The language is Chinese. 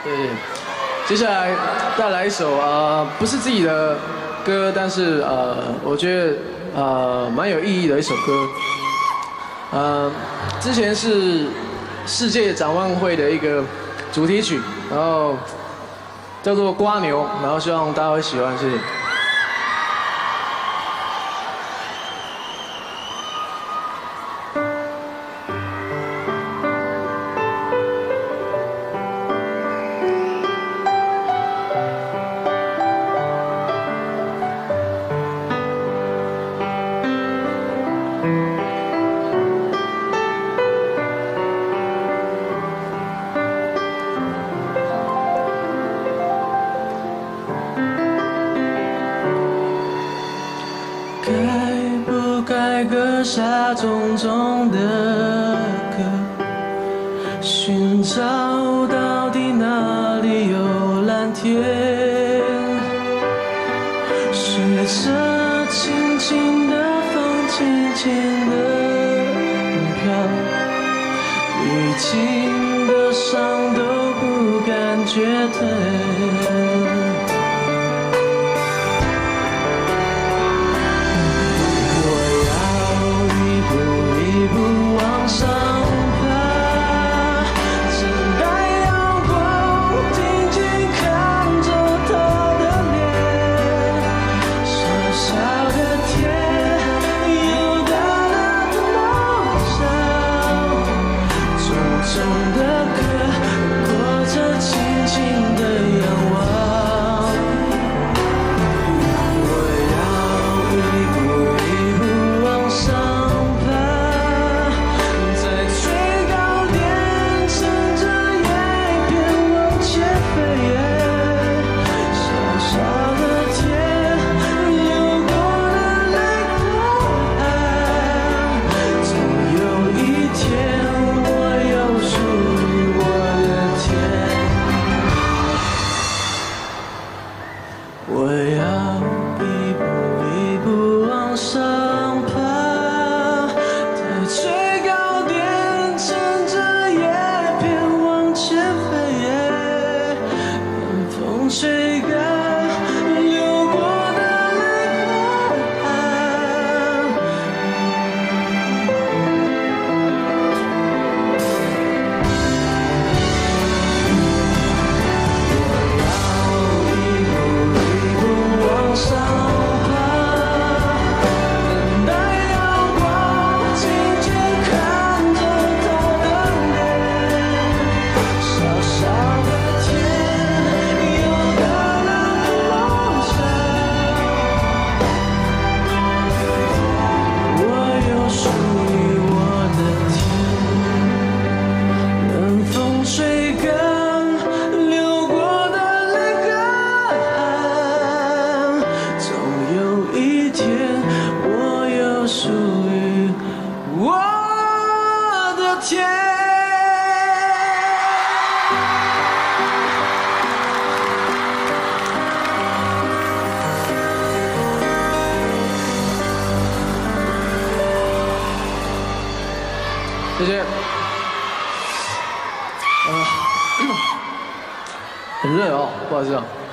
对，接下来带来一首不是自己的歌，但是我觉得蛮有意义的一首歌。之前是世界展望会的一个主题曲，然后叫做《瓜牛》，然后希望大家会喜欢，谢谢。该不该割下重重的壳，寻找到底哪里有蓝天？随着轻轻的风，轻轻的飘，已经的伤都不感觉疼。我要一步一步往上爬，在最高点趁着叶片往前飞，等风吹干流过的泪痕。上爬，等待阳光，静静看着他的脸。小小的天，有大大的梦想。我有属于我的天，冷风吹干流过的泪痕。有一天，我有属于我的天。谢谢。很热哦，不好意思啊。